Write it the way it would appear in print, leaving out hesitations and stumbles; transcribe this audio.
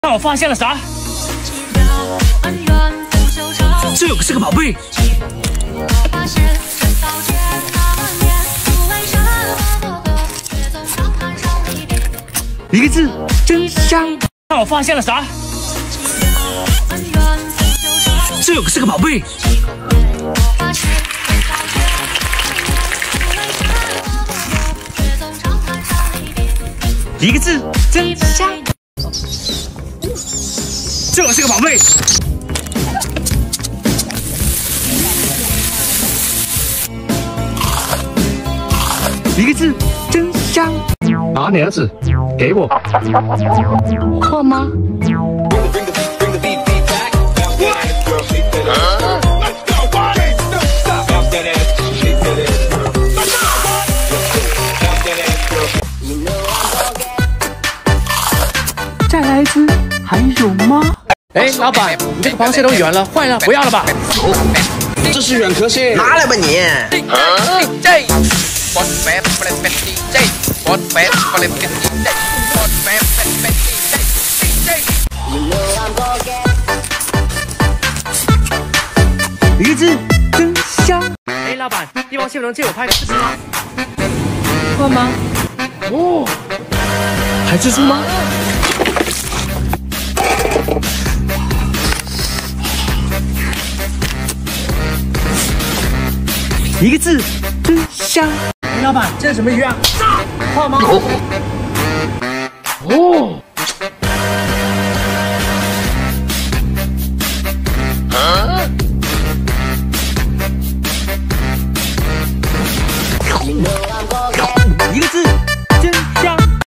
但我发现了啥？这有个是个宝贝。一个字，真香。但我发现了啥？这有个是个宝贝。一个字，真香。这个是个宝贝。一个字，真香。 拿你儿子，给我。 错吗？ 再来一只，还有吗？ 哎，老板，你这个螃蟹都圆了，坏了，不要了吧？ 这是软壳蟹，拿来吧你。 一个字，真香。 哎，老板，帝王蟹能借我拍个视频吗？ 换吗？ 哦，还蜘蛛吗？ 一个字，真香。 哎，老板，这是什么鱼啊？换吗？